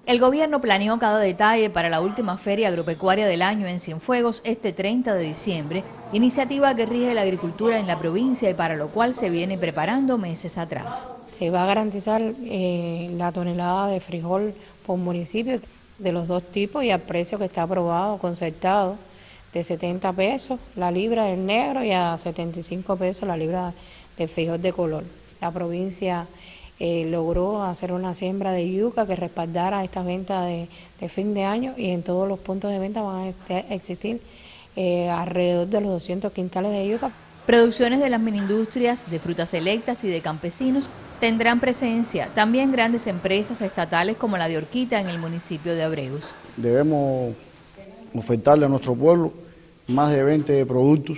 El gobierno planeó cada detalle para la última feria agropecuaria del año en Cienfuegos este 30 de diciembre, iniciativa que rige la agricultura en la provincia y para lo cual se viene preparando meses atrás. Se va a garantizar la tonelada de frijol por municipio de los dos tipos y al precio que está aprobado, concertado, de 70 pesos la libra del negro y a 75 pesos la libra del frijol de color. La provincia logró hacer una siembra de yuca que respaldara estas ventas de fin de año y en todos los puntos de venta van a existir alrededor de los 200 quintales de yuca. Producciones de las minustrias, de frutas selectas y de campesinos tendrán presencia, también grandes empresas estatales como la de Orquita en el municipio de Abreus. Debemos ofertarle a nuestro pueblo más de 20 productos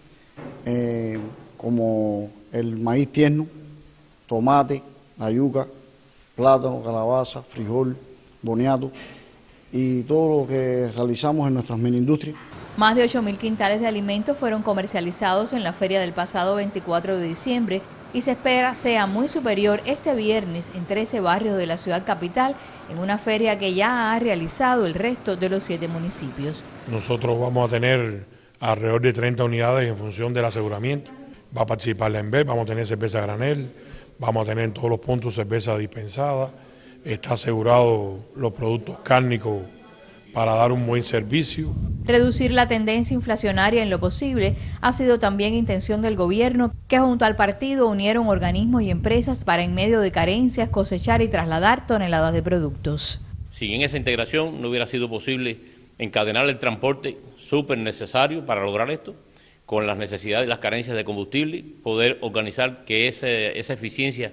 como el maíz tierno, tomate, la yuca, plátano, calabaza, frijol, boniato y todo lo que realizamos en nuestras mini-industrias. Más de 8.000 quintales de alimentos fueron comercializados en la feria del pasado 24 de diciembre y se espera sea muy superior este viernes en 13 barrios de la ciudad capital, en una feria que ya ha realizado el resto de los 7 municipios. Nosotros vamos a tener alrededor de 30 unidades en función del aseguramiento. Va a participar la ENVER, vamos a tener cerveza granel, vamos a tener en todos los puntos cerveza dispensada, está asegurado los productos cárnicos para dar un buen servicio. Reducir la tendencia inflacionaria en lo posible ha sido también intención del gobierno, que junto al partido unieron organismos y empresas para en medio de carencias cosechar y trasladar toneladas de productos. Sin esa integración no hubiera sido posible encadenar el transporte súper necesario para lograr esto, con las necesidades y las carencias de combustible, poder organizar que esa eficiencia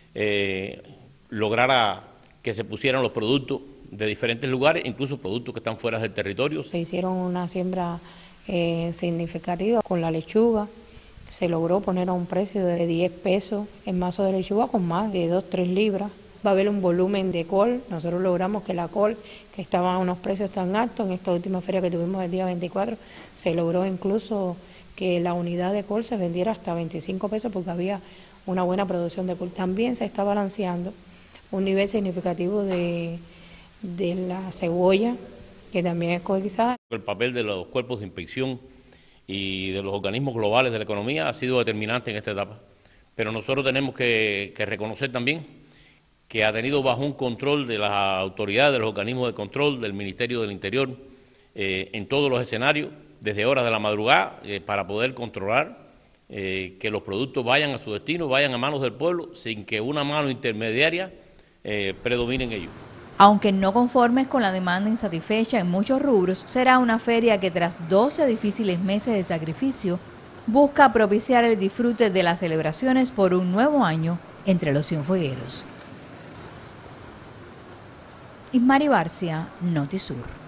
lograra que se pusieran los productos de diferentes lugares, incluso productos que están fuera del territorio. Se hicieron una siembra significativa con la lechuga, se logró poner a un precio de 10 pesos el mazo de lechuga con más de 2-3 libras. Va a haber un volumen de col, nosotros logramos que la col, que estaba a unos precios tan altos, en esta última feria que tuvimos el día 24, se logró incluso que la unidad de col se vendiera hasta 25 pesos porque había una buena producción de col. También se está balanceando un nivel significativo de la cebolla, que también es codequizada. El papel de los cuerpos de inspección y de los organismos globales de la economía ha sido determinante en esta etapa, pero nosotros tenemos que reconocer también que ha tenido bajo un control de las autoridades, de los organismos de control, del Ministerio del Interior, en todos los escenarios, desde horas de la madrugada, para poder controlar que los productos vayan a su destino, vayan a manos del pueblo, sin que una mano intermediaria predomine en ellos. Aunque no conformes con la demanda insatisfecha en muchos rubros, será una feria que tras 12 difíciles meses de sacrificio, busca propiciar el disfrute de las celebraciones por un nuevo año entre los cienfuegueros. Ismari Barcia, Notisur.